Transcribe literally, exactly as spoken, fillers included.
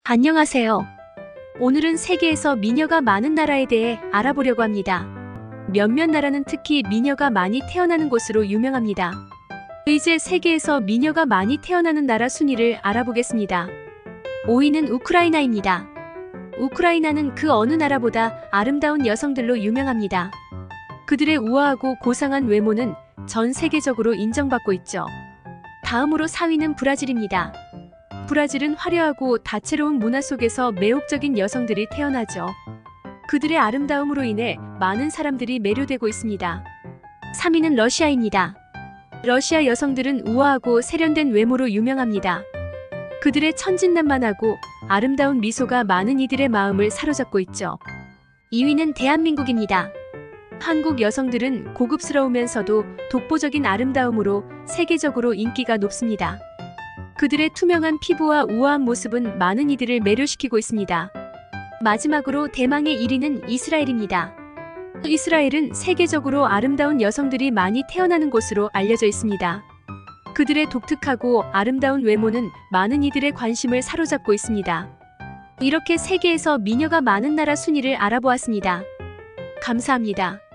안녕하세요. 오늘은 세계에서 미녀가 많은 나라에 대해 알아보려고 합니다. 몇몇 나라는 특히 미녀가 많이 태어나는 곳으로 유명합니다. 이제 세계에서 미녀가 많이 태어나는 나라 순위를 알아보겠습니다. 오 위는 우크라이나입니다. 우크라이나는 그 어느 나라보다 아름다운 여성들로 유명합니다. 그들의 우아하고 고상한 외모는 전 세계적으로 인정받고 있죠. 다음으로 사 위는 브라질입니다. 브라질은 화려하고 다채로운 문화 속에서 매혹적인 여성들이 태어나죠. 그들의 아름다움으로 인해 많은 사람들이 매료되고 있습니다. 삼 위는 러시아입니다. 러시아 여성들은 우아하고 세련된 외모로 유명합니다. 그들의 천진난만하고 아름다운 미소가 많은 이들의 마음을 사로잡고 있죠. 이 위는 대한민국입니다. 한국 여성들은 고급스러우면서도 독보적인 아름다움으로 세계적으로 인기가 높습니다. 그들의 투명한 피부와 우아한 모습은 많은 이들을 매료시키고 있습니다. 마지막으로 대망의 일 위는 이스라엘입니다. 이스라엘은 세계적으로 아름다운 여성들이 많이 태어나는 곳으로 알려져 있습니다. 그들의 독특하고 아름다운 외모는 많은 이들의 관심을 사로잡고 있습니다. 이렇게 세계에서 미녀가 많은 나라 순위를 알아보았습니다. 감사합니다.